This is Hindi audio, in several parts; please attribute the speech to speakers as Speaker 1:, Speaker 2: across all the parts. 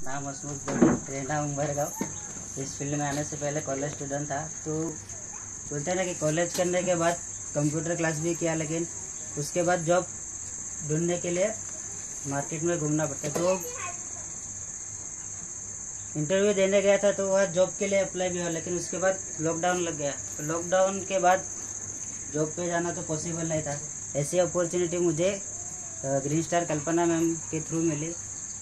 Speaker 1: नाम हसमुख जोड़ी, रहना उम्बरगांव। इस फील्ड में आने से पहले कॉलेज स्टूडेंट था, तो बोलते हैं ना कि कॉलेज करने के बाद कंप्यूटर क्लास भी किया, लेकिन उसके बाद जॉब ढूंढने के लिए मार्केट में घूमना पड़ता। तो इंटरव्यू देने गया था, तो वह जॉब के लिए अप्लाई भी हुआ, लेकिन उसके बाद लॉकडाउन लग गया। तो लॉकडाउन के बाद जॉब पे जाना तो पॉसिबल नहीं था। ऐसी अपॉर्चुनिटी मुझे ग्रीन स्टार कल्पना मैम के थ्रू मिली,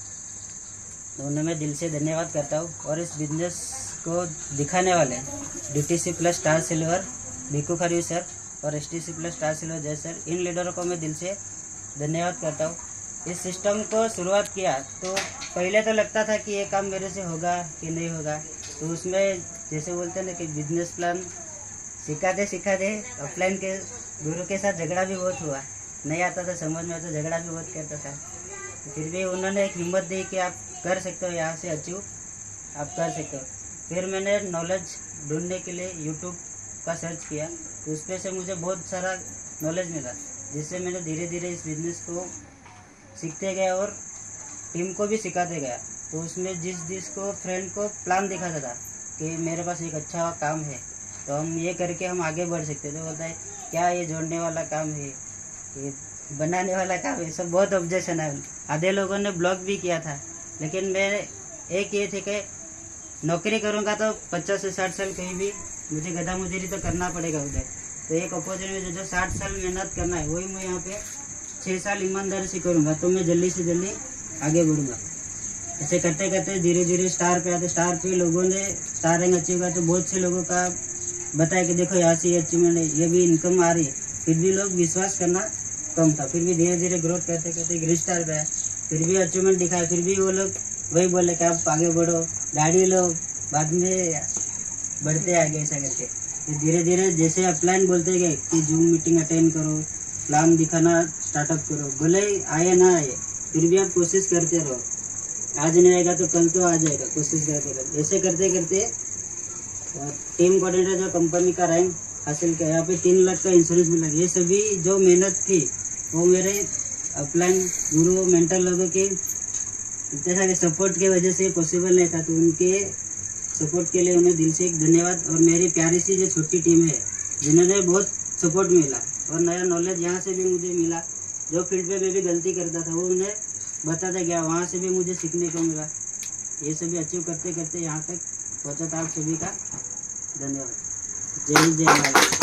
Speaker 1: तो उन्हें मैं दिल से धन्यवाद करता हूँ। और इस बिजनेस को दिखाने वाले DTC plus star silver Bhikku Kharvi sir और STC plus star silver Jay sir, इन लीडरों को मैं दिल से धन्यवाद करता हूँ। इस सिस्टम को शुरुआत किया तो पहले तो लगता था कि ये काम मेरे से होगा कि नहीं होगा, तो उसमें जैसे बोलते हैं ना कि बिजनेस प्लान सिखाते ऑफलाइन के गुरु के साथ झगड़ा भी बहुत हुआ, नहीं आता था समझ में, तो झगड़ा भी बहुत करता था। तो फिर भी उन्होंने एक हिम्मत दी कि आप कर सकते हो, यहाँ से अचीव आप कर सकते हो। फिर मैंने नॉलेज ढूंढने के लिए यूट्यूब का सर्च किया, तो उस पर से मुझे बहुत सारा नॉलेज मिला, जिससे मैंने धीरे धीरे इस बिज़नेस को सीखते गया और टीम को भी सिखाते गया। तो उसमें जिस को फ्रेंड को प्लान दिखाता था कि मेरे पास एक अच्छा काम है, तो हम ये करके हम आगे बढ़ सकते। तो बोलता है क्या ये जोड़ने वाला काम है, ये बनाने वाला काम है, सब बहुत ऑब्जेक्शन है। आधे लोगों ने ब्लॉक भी किया था, लेकिन मैं एक ये थे कि नौकरी करूँगा तो 50 से 60 साल कहीं भी मुझे गधा मुजरी तो करना पड़ेगा उधर। तो एक अपॉर्चुनिटी जो 60 साल मेहनत करना है, वही मैं यहाँ पे 6 साल ईमानदारी से करूँगा, तो मैं जल्दी से जल्दी आगे बढ़ूँगा। ऐसे करते करते धीरे धीरे स्टार पे आते, स्टार पे लोगों ने स्टार रैंक अचीव किया, तो बहुत से लोगों का बताया कि देखो यहाँ से ये अचीवमेंट है, ये भी इनकम आ रही है। फिर भी लोग विश्वास करना कम था, फिर भी धीरे धीरे ग्रोथ करते करते ग्रीन स्टार पे आए, फिर भी अचीवमेंट दिखाया, फिर भी वो लोग वही बोले कि आप आगे बढ़ो, गाड़ी लो, बाद में बढ़ते आगे। ऐसा करके धीरे धीरे जैसे अपलाइन बोलते गए कि जूम मीटिंग अटेंड करो, प्लान दिखाना स्टार्टअप करो, भले आए ना आए फिर भी आप कोशिश करते रहो। आज नहीं आएगा तो कल तो आ जाएगा, कोशिश करते करते। ऐसे करते करते टीम कोऑर्डिनेटर जो कंपनी का रैंक हासिल किया, यहाँ पे 3 लाख का इंश्योरेंस मिला। ये सभी जो मेहनत थी वो मेरे अपलाइन गुरु मेंटर लोगों के इतने सारे सपोर्ट की वजह से पॉसिबल नहीं था, तो उनके सपोर्ट के लिए उन्हें दिल से एक धन्यवाद। और मेरी प्यारी सी जो छोटी टीम है, जिन्होंने बहुत सपोर्ट मिला और नया नॉलेज यहाँ से भी मुझे मिला। जो फील्ड पे मैं भी गलती करता था वो उन्हें बताता गया, वहाँ से भी मुझे सीखने को मिला। ये सभी अचीव करते करते यहाँ तक पहुँचा था। आप सभी का धन्यवाद। जय हिंद, जय भारत।